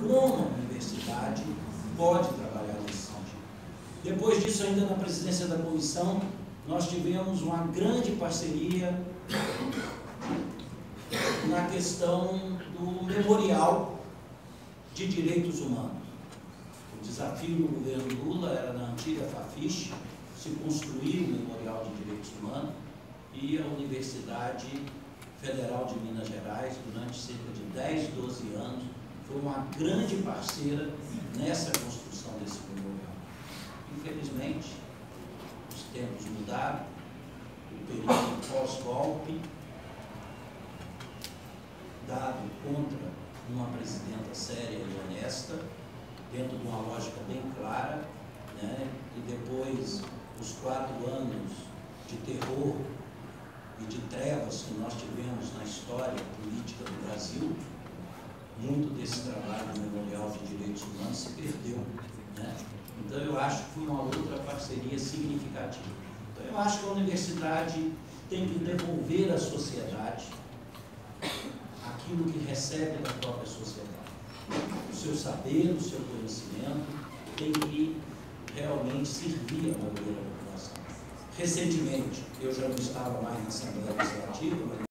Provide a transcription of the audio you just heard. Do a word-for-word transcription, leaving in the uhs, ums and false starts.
como a universidade pode trabalhar nesse sentido. Depois disso, ainda na presidência da comissão, nós tivemos uma grande parceria na questão do memorial de direitos humanos. O desafio do governo Lula era, na antiga Fafiche, se construir o memorial de direitos humanos, e a Universidade Federal de Minas Gerais, durante cerca de dez, doze anos, foi uma grande parceira nessa construção desse memorial. Infelizmente, os tempos mudaram, o período pós-golpe, dado contra uma presidenta séria e honesta, dentro de uma lógica bem clara, né? E depois os quatro anos de terror e de trevas que nós tivemos na história política do Brasil, muito desse trabalho do Memorial de Direitos Humanos se perdeu, né? Então eu acho que foi uma outra parceria significativa. Então eu acho que a universidade tem que devolver à sociedade aquilo que recebe da própria sociedade. O seu saber, o seu conhecimento tem que realmente servir a maioria da população. Recentemente, eu já não estava mais na Assembleia Legislativa, mas